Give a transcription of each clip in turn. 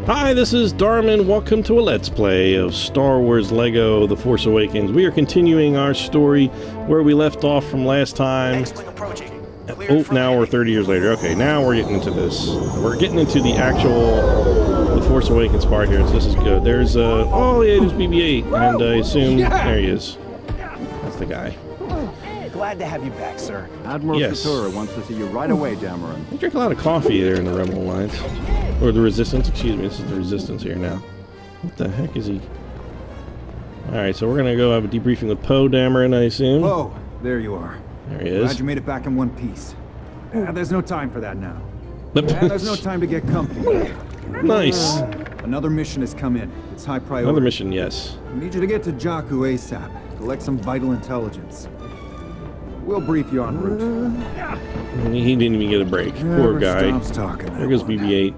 Hi, this is Darman. Welcome to a Let's Play of Star Wars Lego The Force Awakens. We are continuing our story where we left off from last time. Oh, now we're 30 years later. Okay, now we're getting into this. We're getting into the actual The Force Awakens part here, so this is good. There's, oh yeah, there's BB-8, and I assume, there he is. That's the guy. Glad to have you back, sir. Admiral Satura wants to see you right away, Dameron. I drink a lot of coffee there in the Rebel Alliance. Or the Resistance, excuse me. This is the Resistance here now. What the heck is he? Alright, so we're going to go have a debriefing with Poe Dameron, I assume. Oh, there you are. There he is. Glad you made it back in one piece. There's no time for that now. There's no time to get comfy. Nice. Another mission has come in. It's high priority. Another mission, yes. I need you to get to Jakku ASAP. Collect some vital intelligence. We'll brief you en route. He didn't even get a break. Poor guy. There goes BB-8.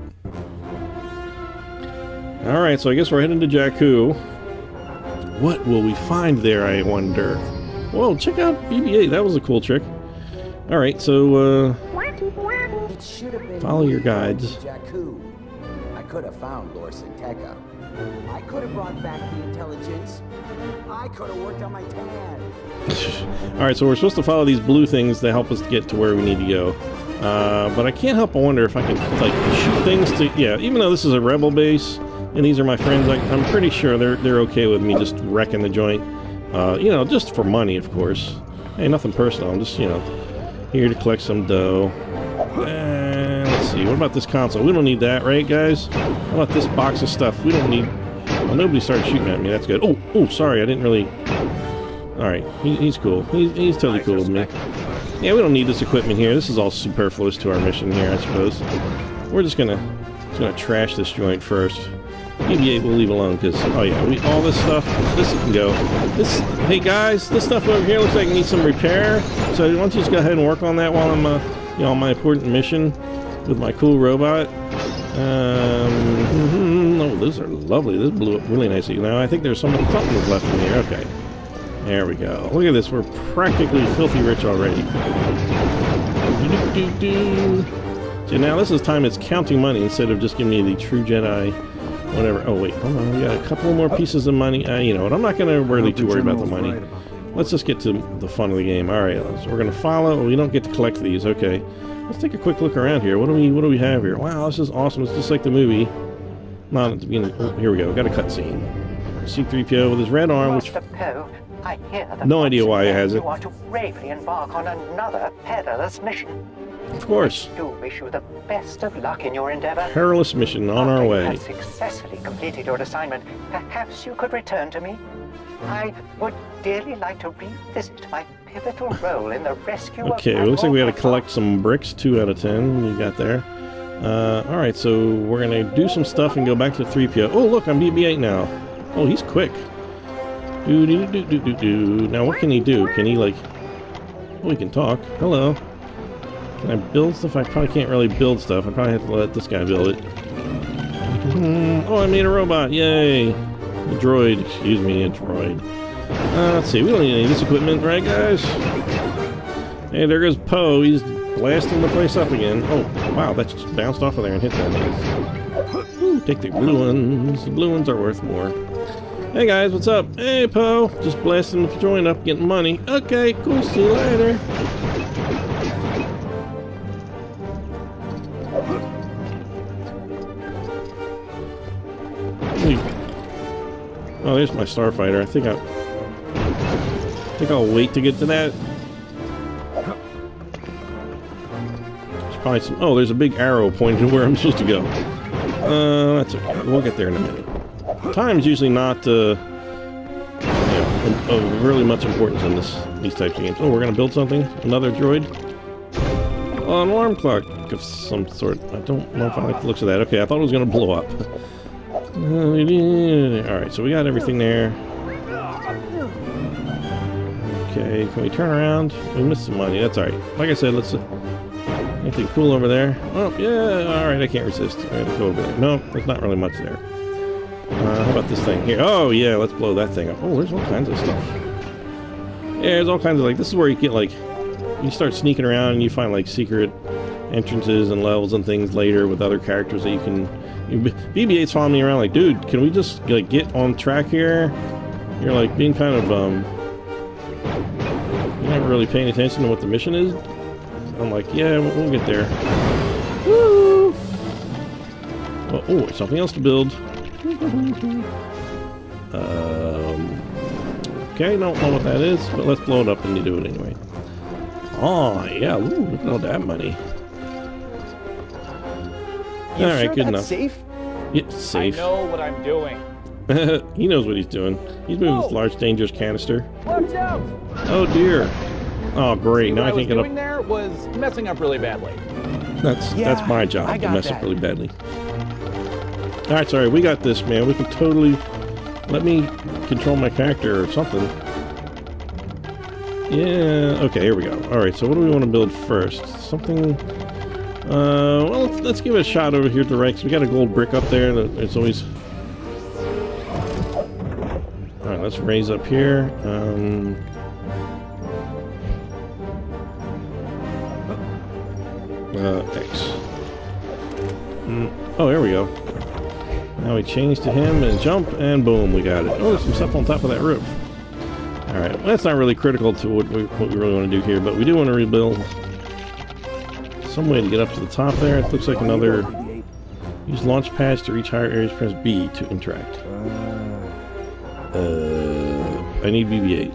Alright, so I guess we're heading to Jakku. What will we find there, I wonder? Whoa, check out BB-8. That was a cool trick. Alright, so, follow your guides. Jakku. I could have found Lord Sinteca. I could have brought back the intelligence. I could have worked on my tan. Alright, so we're supposed to follow these blue things to help us get to where we need to go. But I can't help but wonder if I can, like, shoot things to... Yeah, even though this is a rebel base, and these are my friends, I'm pretty sure they're okay with me just wrecking the joint. You know, just for money, of course. Hey, nothing personal. I'm just, you know, here to collect some dough. And let's see, what about this console? We don't need that, right, guys? How about this box of stuff? We don't need... Well, nobody started shooting at me. That's good. Oh, sorry, I didn't really... Alright, he's cool. He's totally cool with me. Yeah, we don't need this equipment here. This is all superfluous to our mission here, I suppose. We're just gonna trash this joint first. BB-8 we'll leave alone, because, oh yeah, all this stuff, this can go. Hey guys, this stuff over here looks like it needs some repair, so why don't you just go ahead and work on that while I'm, you know, on my important mission with my cool robot. Oh, those are lovely. This blew up really nicely. Now, I think there's something that's left in here. Okay. There we go. Look at this. We're practically filthy rich already. So now this is time it's counting money instead of just giving me the true Jedi whatever. Oh, wait. Hold on. We got a couple more pieces of money. You know what? I'm not going to really too worry about the money. Let's just get to the fun of the game. All right. So we're going to follow. We don't get to collect these. Okay. Let's take a quick look around here. What do we have here? Wow, this is awesome. It's just like the movie. Not at the beginning. Oh, here we go. We got a cutscene. C-3PO with his red arm, which... I hear that no idea why it has it. You are to bravely embark on another perilous mission. Of course. I do wish you the best of luck in your endeavor. Perilous mission on our way. After you have successfully completed your assignment, perhaps you could return to me. I would dearly like to revisit my pivotal role in the rescue of... Okay, it looks like we got to collect some bricks. 2 out of 10 you got there. Alright, so we're going to do some stuff and go back to 3PO. Oh, look, I'm BB-8 now. Oh, he's quick. Now, what can he do? Can he, like... Oh, he can talk. Hello. Can I build stuff? I probably can't really build stuff. I probably have to let this guy build it. Oh, I made a robot. Yay. A droid. Excuse me, a droid. Let's see. We don't need any of this equipment, right, guys? Hey, there goes Poe. He's blasting the place up again. Oh, wow. That just bounced off of there and hit that. Ooh, take the blue ones. The blue ones are worth more. Hey guys, what's up? Hey Poe, just blasting the joint up, getting money. Okay, cool, see you later. Oh, there's my starfighter. I think I'll wait to get to that. There's probably some. Oh, there's a big arrow pointing to where I'm supposed to go. That's okay. We'll get there in a minute. Time's usually not, you know, of really much importance in these types of games. Oh, we're gonna build something? Another droid? Oh, an alarm clock of some sort. I don't know if I like the looks of that. Okay, I thought it was gonna blow up. Alright, so we got everything there. Okay, can we turn around? We missed some money. That's alright. Like I said, let's... anything cool over there? Oh, yeah, alright, I can't resist. I gotta go over there. No, there's not really much there. How about this thing here? Oh, yeah, let's blow that thing up. Oh, there's all kinds of stuff. Yeah, there's all kinds of, like, this is where you get, like, you start sneaking around and you find like secret entrances and levels and things later with other characters that you can. BB-8's following me around like, dude, can we just like get on track here? You're like being kind of you're not really paying attention to what the mission is. I'm like, yeah, we'll get there. Woo! Well, oh, something else to build. Okay, don't know what that is, but let's blow it up and you do it anyway. Oh, yeah, ooh, look at all that money. Alright, good enough. Safe? Yeah, safe. I know what I'm doing. He knows what he's doing. He's moving this large, dangerous canister. Watch out! Oh dear. Oh great, now I can't get up. What I was doing there was messing up really badly. That's my job to mess up really badly. Alright, sorry, we got this, man. We can totally... Let me control my character or something. Yeah, okay, here we go. Alright, so what do we want to build first? Something... well, let's give it a shot over here to the right, because we got a gold brick up there. It's always... Alright, let's raise up here. X. Oh, there we go. Now we change to him and jump, and boom, we got it. Oh, there's some stuff on top of that roof. Alright, well, that's not really critical to what we really want to do here, but we do want to rebuild some way to get up to the top there. It looks like another... Use launch pads to reach higher areas, press B to interact. I need BB-8.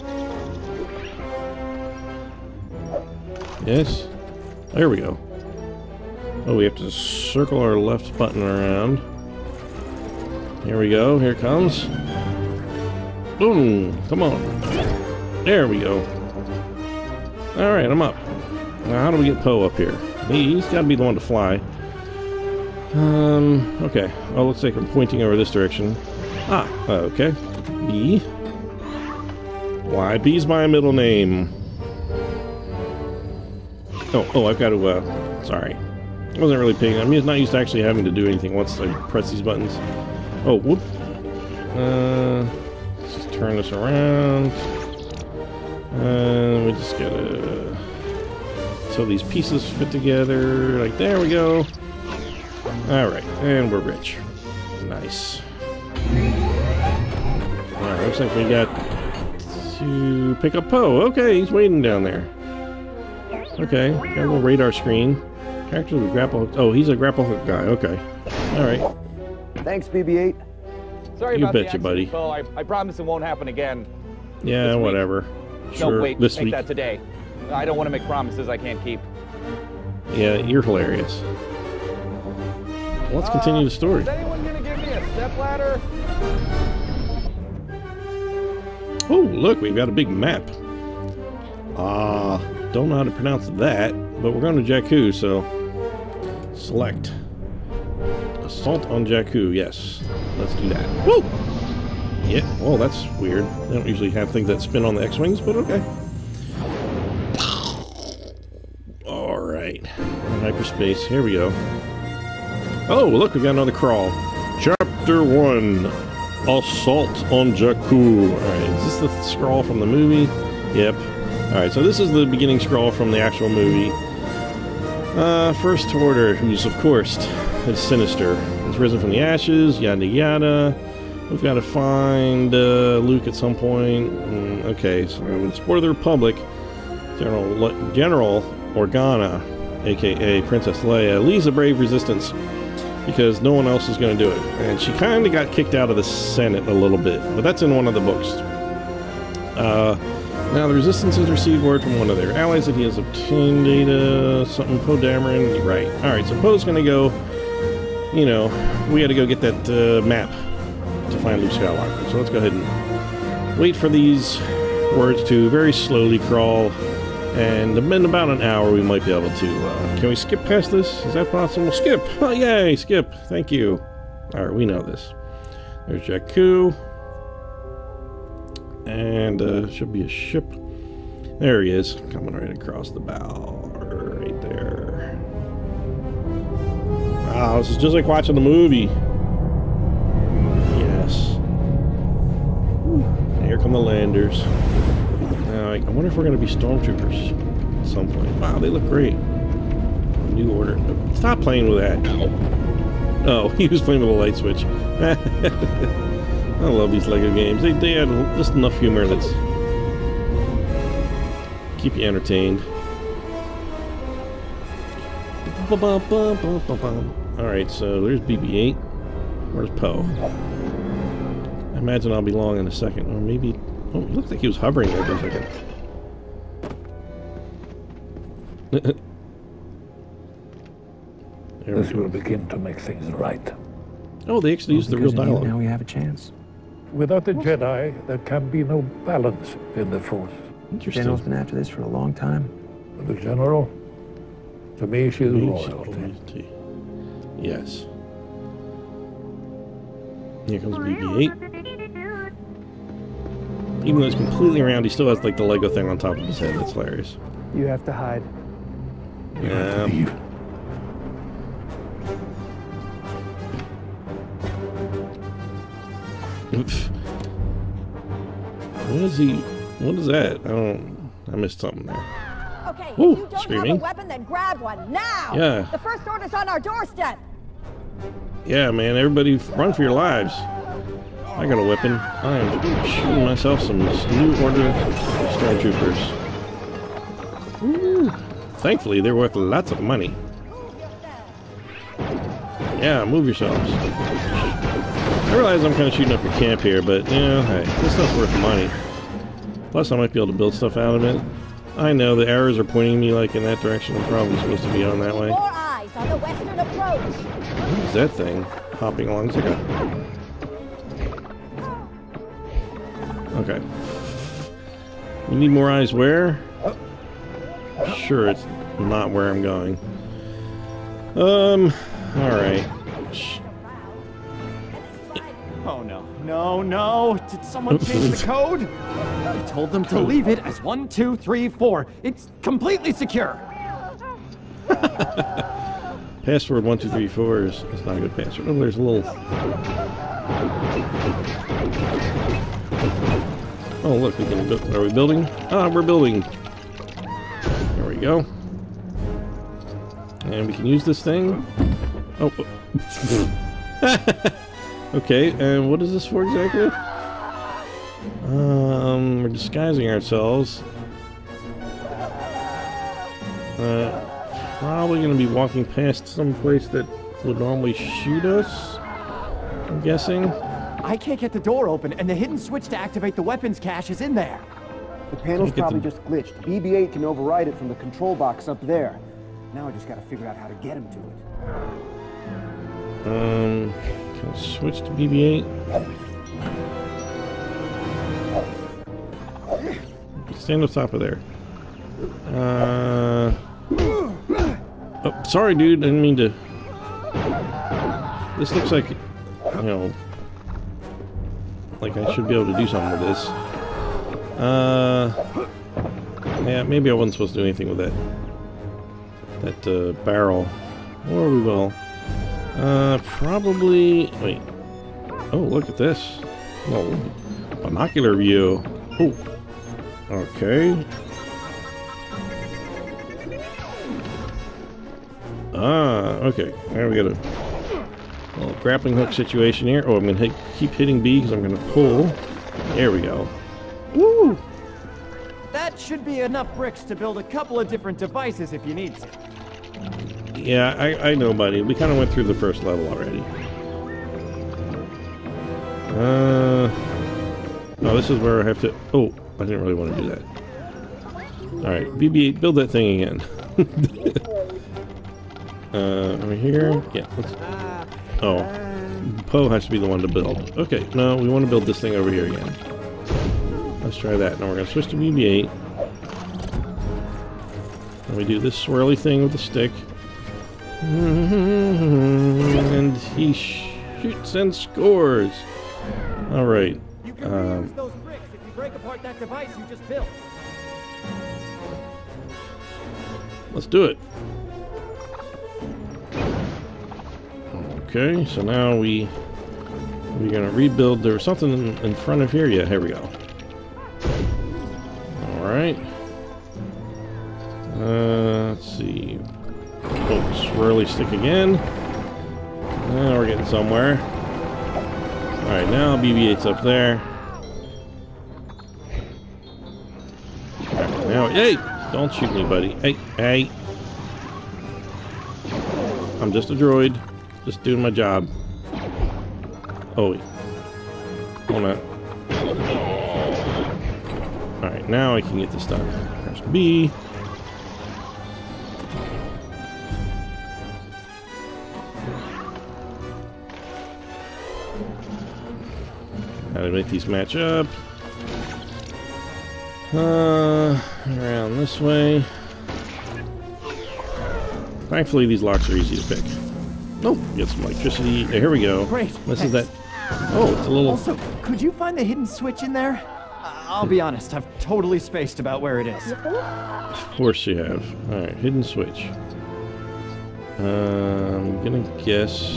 Yes? There we go. Oh, we have to circle our left button around. Here we go. Here it comes. Boom! Come on. There we go. Alright, I'm up. Now, how do we get Poe up here? He's got to be the one to fly. Okay. Oh, looks like I'm pointing over this direction. Ah, okay. B. Why? B's my middle name. Oh, I've got to, sorry. I wasn't really paying. I'm not used to actually having to do anything once I press these buttons. Oh, whoop. Let's just turn this around. We just gotta... So these pieces fit together. Like, there we go. Alright, and we're rich. Nice. Alright, looks like we got to pick up Poe. Okay, he's waiting down there. Okay, got a little radar screen. Characters with grapple hook. Oh, he's a grapple hook guy. Okay. Alright. Thanks, BB-8. Sorry You about the betcha, buddy. Poe. I promise it won't happen again. Yeah, whatever. Sure, No, wait, this make week. that today. I don't want to make promises I can't keep. Yeah, you're hilarious. Let's continue the story. Is anyone going to give me a stepladder? Oh, look, we've got a big map. Don't know how to pronounce that, but we're going to Jakku, so select. Assault on Jakku, yes. Let's do that. Woo! Yeah, well, that's weird. They don't usually have things that spin on the X-Wings, but okay. Alright. Hyperspace, here we go. Oh, look, we've got another crawl. Chapter 1. Assault on Jakku. Alright, is this the scroll from the movie? Yep. Alright, so this is the beginning scroll from the actual movie. First Order, who's, of course, is sinister. It's risen from the ashes, yada yada. We've got to find Luke at some point. Okay, so in support of the Republic, General Organa, aka Princess Leia, leads a brave resistance because no one else is going to do it. And she kind of got kicked out of the Senate a little bit, but that's in one of the books. Now, the Resistance has received word from one of their allies that he has obtained data, something, Poe Dameron, right. Alright, so Poe's going to go, you know, we got to go get that map to find Luke Skywalker. So let's go ahead and wait for these words to very slowly crawl, and in about an hour we might be able to, can we skip past this? Is that possible? Skip! Oh, yay, skip! Thank you. Alright, we know this. There's Jakku. And, should be a ship. There he is, coming right across the bow. Right there. Wow, this is just like watching the movie. Yes. Here come the landers. Now, I wonder if we're going to be stormtroopers. some point. Wow, they look great. New Order. Stop playing with that. Oh, he was playing with a light switch. I love these LEGO games. They had just enough humor that's keep you entertained. Alright, so there's BB-8. Where's Poe? I imagine I'll be long in a second. Or maybe... Oh, it looked like he was hovering there for a second. This will begin to make things right. Oh, they actually used the real dialogue. Now we have a chance. Without the Jedi, there can be no balance in the Force. Interesting. General's been after this for a long time. The General, to me, she's royalty. Yes. Here comes BB-8. Even though it's completely round, he still has like the Lego thing on top of his head. That's hilarious. You have to hide. Yeah. What is he? What is that? I missed something there. Okay, Ooh, if you don't screaming. have a weapon, then grab one now. Yeah. The first order's on our doorstep. Yeah, man, everybody run for your lives. I got a weapon. I am shooting myself some New Order stormtroopers. Ooh. Thankfully, they're worth lots of money. Yeah, move yourselves. I realize I'm kind of shooting up your camp here, but, yeah, hey, this stuff's worth money. Plus, I might be able to build stuff out of it. I know the arrows are pointing me, like, in that direction. I'm probably supposed to be on that way. More eyes on the western approach. What is that thing? Hopping along. It's like a... Okay. We need more eyes where? Sure, it's not where I'm going. Alright. Oh no. No, no! Did someone change the code? I told them to leave it as 1, 2, 3, 4. It's completely secure. Password 1234 is not a good password. Oh, there's a little... Oh, look, we can build. Are we building? Ah, we're building. There we go. And we can use this thing. Oh. Okay, and what is this for exactly? We're disguising ourselves. Probably going to be walking past some place that would normally shoot us, I'm guessing. I can't get the door open, and the hidden switch to activate the weapons cache is in there. The panel's probably just glitched. BB-8 can override it from the control box up there. Now I just gotta figure out how to get him to it. Can I switch to BB-8? Stand on top of there. Oh, sorry, dude. I didn't mean to. This looks like, you know, like I should be able to do something with this. Yeah, maybe I wasn't supposed to do anything with that barrel. Or we will. Probably... Wait. Oh, look at this. Oh, binocular view. Oh. Okay. Okay. There we got a little grappling hook situation here. Oh, I'm going to keep hitting B because I'm going to pull. There we go. Woo! That should be enough bricks to build a couple of different devices if you need to. Yeah, I know, buddy. We kind of went through the first level already. No, this is where I have to... Oh, I didn't really want to do that. Alright, BB-8, build that thing again. Over here? Yeah, let's... Oh. Poe has to be the one to build. Okay, no, we want to build this thing over here again. Let's try that. Now we're going to switch to BB-8. And we do this swirly thing with the stick. And he shoots and scores. Alright. You can reuse those bricks if you break apart that device you just built. Let's do it. Okay, so now we're gonna rebuild. There was something in front of here. Yeah, here we go. All right. Let's see. Oh, swirly stick again. Now we're getting somewhere. Alright, now BB-8's up there. Right, now, hey! Don't shoot me, buddy. Hey, hey! I'm just a droid. Just doing my job. Oh, wait. Hold on. Alright, now I can get this done. There's B. How to make these match up. Around this way. Thankfully, these locks are easy to pick. Oh, get some electricity. Here we go. Great. This is that. Oh, it's a little. Also, could you find the hidden switch in there? I'll be honest, I've totally spaced about where it is. Of course you have. Alright, hidden switch. I'm gonna guess.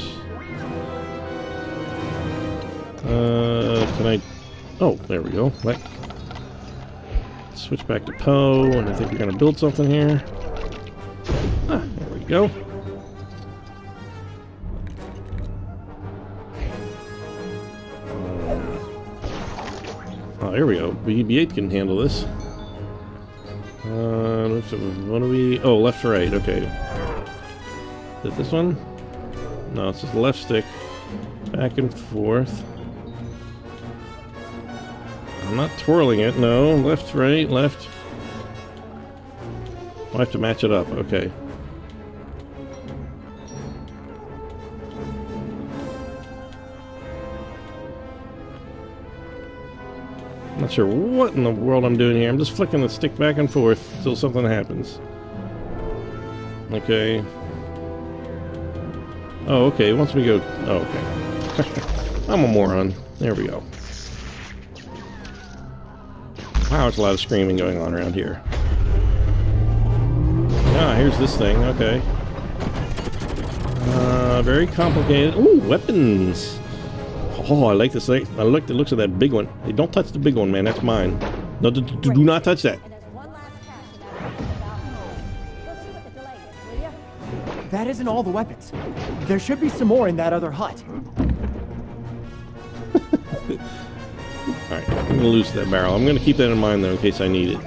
Can I? Oh, there we go. Switch back to Poe, and I think we're gonna build something here. Ah, there we go. Oh, here we go. BB-8 can handle this. What do we... Oh, left to right. Okay. Is it this one? No, it's just the left stick. Back and forth. I'm not twirling it. No. Left, right, left. I have to match it up. Okay. Not sure what in the world I'm doing here. I'm just flicking the stick back and forth until something happens. Okay. Oh, okay. Once we go... Oh, okay. I'm a moron. There we go. Wow, there's a lot of screaming going on around here. Ah, here's this thing. Okay. Very complicated. Ooh, weapons! Oh, I like this thing. I like the looks of that big one. Hey, don't touch the big one, man. That's mine. No, do not touch that. That isn't all the weapons. There should be some more in that other hut. Alright, I'm gonna lose that barrel. I'm gonna keep that in mind, though, in case I need it.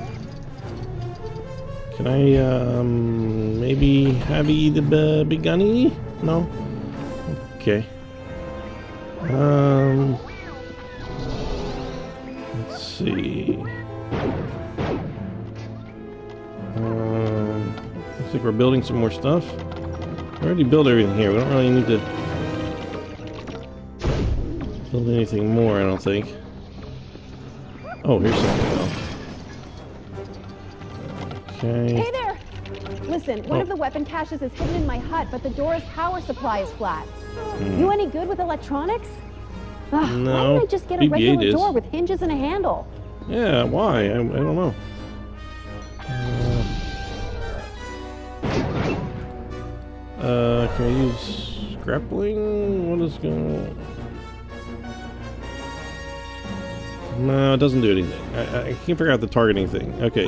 Can I, maybe have the big gunny? No? Okay. Let's see. Looks like we're building some more stuff. We already built everything here. We don't really need to build anything more, I don't think. Oh, here's something else. Okay. Hey there! Listen, one of the weapon caches is hidden in my hut, but the door's power supply is flat. You any good with electronics? Ugh, No. Why didn't I just get a BB-8 regular is. door with hinges and a handle? Yeah, why? I don't know. Can I use grappling? What is going on? No, it doesn't do anything. I can't figure out the targeting thing. Okay.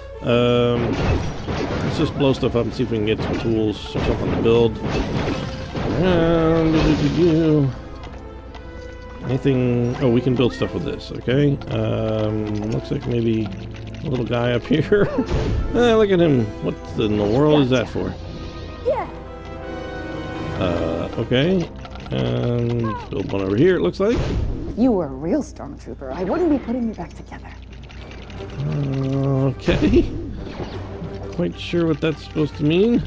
Let's just blow stuff up and see if we can get some tools or something to build. Anything... Oh, we can build stuff with this, okay? Looks like maybe a little guy up here. Look at him. What in the world is that for? Yeah. Okay. And build one over here, it looks like. You were a real stormtrooper. I wouldn't be putting you back together. Okay. Quite sure what that's supposed to mean.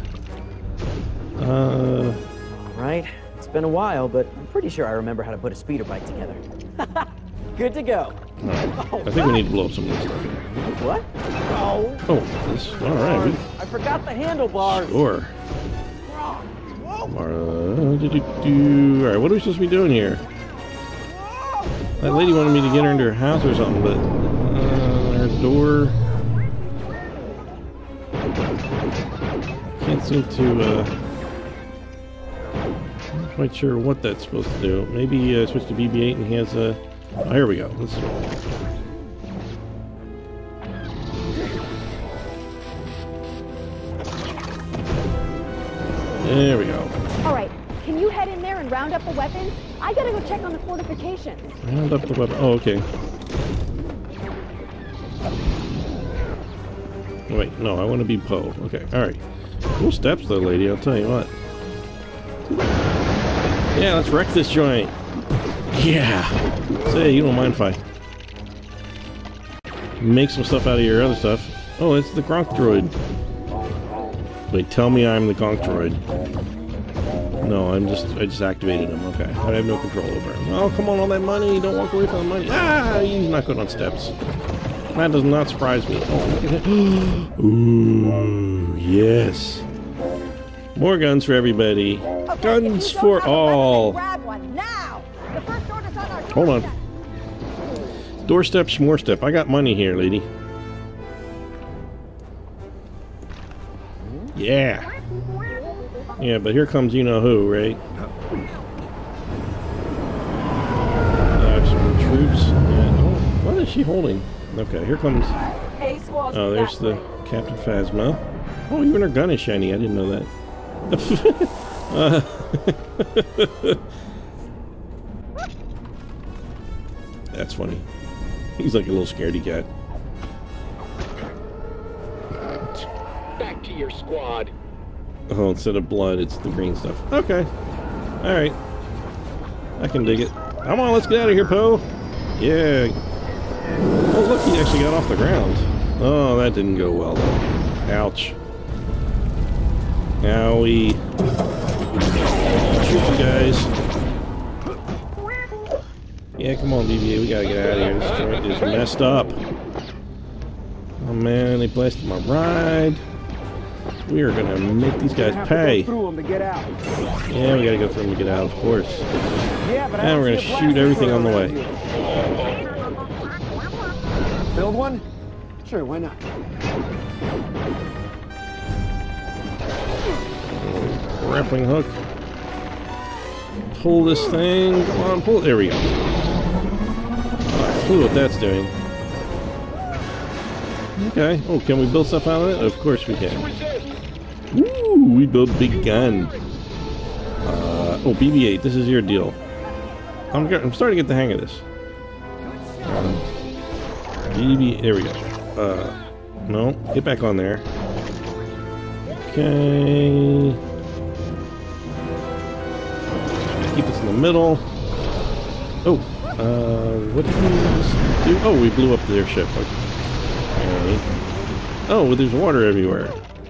Right. It's been a while, but I'm pretty sure I remember how to put a speeder bike together. Good to go. Right. I think we need to blow up some of this stuff here. What? Oh. Oh, this. All right. I forgot the handlebars. Sure. Alright, what are we supposed to be doing here? That lady wanted me to get her into her house or something, but her door. I can't seem to. I'm not quite sure what that's supposed to do. Maybe switch to BB-8 and he has a. Oh, here we go. Let's. There we go. All right, can you head in there and round up the weapons? I gotta go check on the fortifications. Round up the weapon. Oh, okay. Wait, no, I want to be Poe. Okay, alright. Cool steps though, lady, I'll tell you what. Yeah, let's wreck this joint. Yeah! Say, you don't mind if I make some stuff out of your other stuff. Oh, it's the Gronk droid. Wait, tell me I'm the Gronk droid. No, I just activated him. Okay, I have no control over him. Oh, come on, all that money! Don't walk away from the money. Ah, he's not good on steps. That does not surprise me. Oh, ooh, yes. More guns for everybody. Okay, Guns for all. Grab one now. The first order's on our doorstep. Hold on. Doorstep, schmorstep. I got money here, lady. Yeah. Yeah, but here comes you-know-who, right? Some troops. And, oh, what is she holding? Okay, here comes... Oh, there's the Captain Phasma. Oh, even her gun is shiny. I didn't know that. That's funny. He's like a little scaredy cat. Back to your squad. Oh, instead of blood, it's the green stuff. Okay. Alright. I can dig it. Come on, let's get out of here, Poe. Yeah. Oh, look, he actually got off the ground. Oh, that didn't go well, though. Ouch. Owie. Shoot you guys. Yeah, come on, BB-8. We gotta get out of here. This joint is messed up. Oh, man, they blasted my ride. We are gonna make these guys pay. Go through them to get out. Yeah, we gotta go through them to get out, of course. Yeah, but And we're gonna shoot everything on the way. Build one? Sure, why not? Grappling hook. Pull this thing. Come on, pull it. There we go. Alright, clue what that's doing. Okay. Oh, can we build stuff out of it? Of course we can. Woo! We built a big gun. Oh, BB-8, this is your deal. I'm starting to get the hang of this. BB, there we go. No, get back on there. Okay. Keep this in the middle. Oh, what did we do? Oh, we blew up their ship. Okay. Oh, well, there's water everywhere.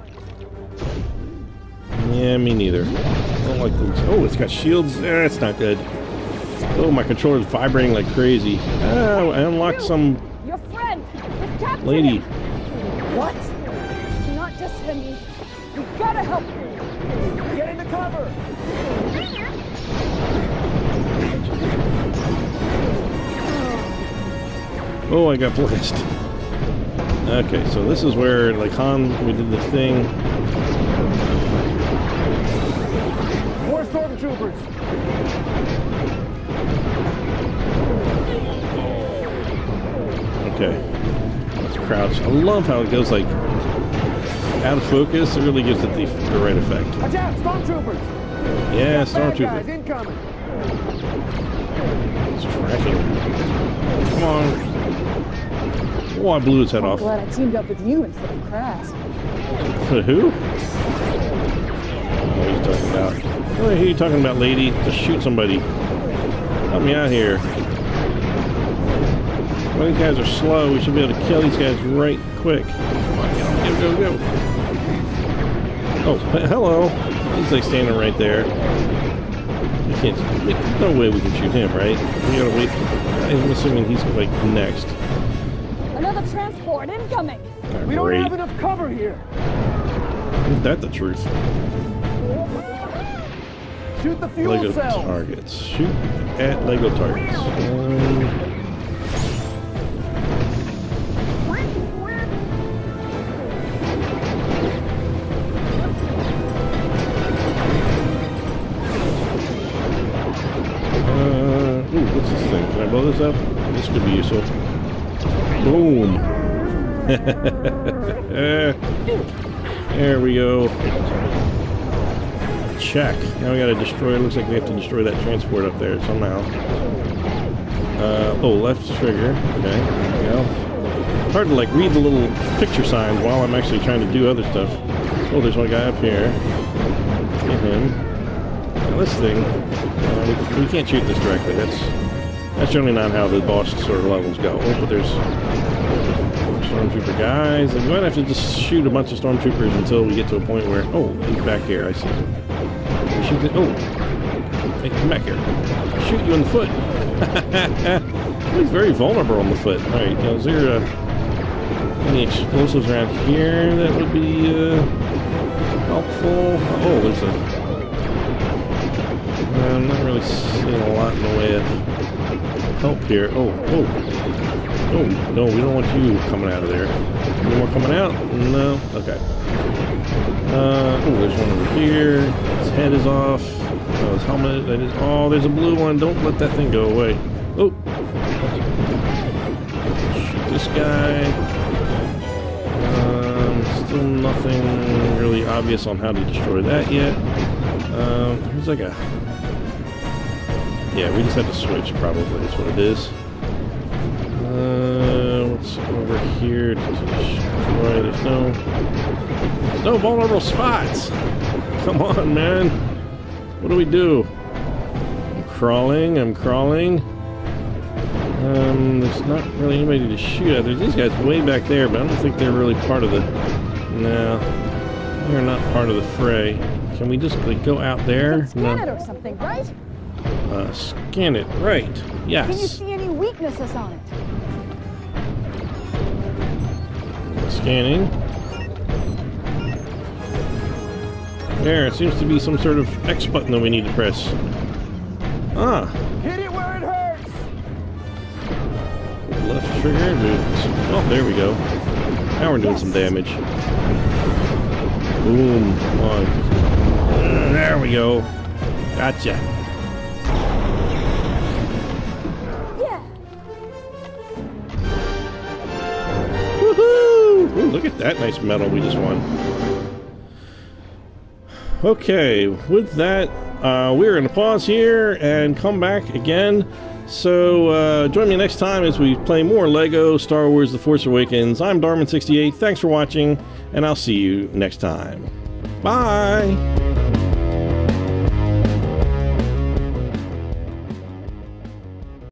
Yeah, me neither. I don't like those. Oh, it's got shields. That's not good. Oh, my controller's vibrating like crazy. Ah, I unlocked some Your friend is captured. lady. What? Not just him. You gotta help me. Get into cover. Oh, I got blessed. Okay, so this is where, like, Han, we did the thing. More stormtroopers. Okay. Let's crouch. I love how it goes, like, out of focus. It really gives it the right effect. Watch out, stormtroopers. Yeah, Bad guys stormtrooper. incoming. It's tracking. Come on. Oh, I blew his head off. Glad I teamed up with you instead of Crass. Who? What are you talking about? What are you talking about, lady? Just shoot somebody. Help me out here. Well, these guys are slow. We should be able to kill these guys right quick. Come on, go. Oh, hello. He's like standing right there. We can't. There's no way we can shoot him, right? We gotta wait. I'm assuming he's like next. Another transport incoming. We don't have enough cover here. Isn't that the truth? Shoot the fuel Lego cells. targets. Shoot at Lego targets. Ooh, what's this thing? Can I blow this up? This could be useful. Boom. There we go. Check. Now we gotta destroy, looks like we have to destroy that transport up there somehow. Oh, left trigger. Okay, there we go. Hard to like read the little picture signs while I'm actually trying to do other stuff. Oh, there's one guy up here. Get him. Now this thing, we can't shoot this directly. That's generally not how the boss sort of levels go. Oh, but there's stormtrooper guys. And we might have to just shoot a bunch of stormtroopers until we get to a point where... Oh, he's back here. I see him. Shoot the, oh! Hey, come back here. I'll shoot you in the foot. He's very vulnerable on the foot. Alright, now is there any explosives around here that would be helpful? Oh, there's a... I'm not really seeing a lot in the way of help here. Oh, oh. Oh, no, we don't want you coming out of there. Any more coming out? No? Okay. Oh, there's one over here. His head is off. Oh, his helmet. That is. Oh, there's a blue one. Don't let that thing go away. Oh. Shoot this guy. Still nothing really obvious on how to destroy that yet. There's like a... Yeah, we just have to switch, probably. That's what it is. What's over here to destroy? There's no vulnerable spots. Come on, man. What do we do? I'm crawling. There's not really anybody to shoot at. There's these guys way back there, but I don't think they're really part of the... No. They're not part of the fray. Can we just like, go out there? Scan it or something, right? Scan it. Right. Yes. Can you see any weaknesses on it? Scanning. There, it seems to be some sort of X button that we need to press. Ah. Hit it where it hurts! Left trigger. Oh, there we go. Now we're doing some damage. Boom. Come on. There we go. Gotcha. Woohoo! Ooh, look at that nice medal we just won. Okay, with that, we're going to pause here and come back again. So join me next time as we play more LEGO Star Wars The Force Awakens. I'm Darman68. Thanks for watching, and I'll see you next time. Bye!